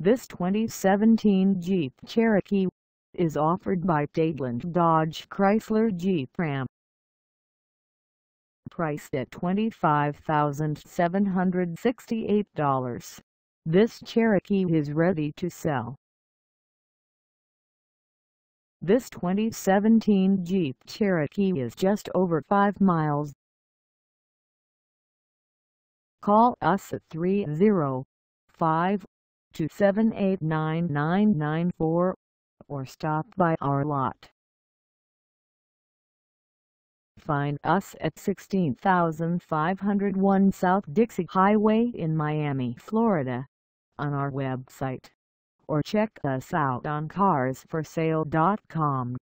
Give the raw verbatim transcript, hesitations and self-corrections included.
This twenty seventeen Jeep Cherokee is offered by Dadeland Dodge Chrysler Jeep Ram. Priced at twenty-five thousand seven hundred sixty-eight dollars, this Cherokee is ready to sell. This twenty seventeen Jeep Cherokee is just over five miles. Call us at three oh five, two seven eight, nine nine nine four or stop by our lot. Find us at sixteen thousand five hundred one South Dixie Highway in Miami, Florida, on our website, or check us out on cars for sale dot com.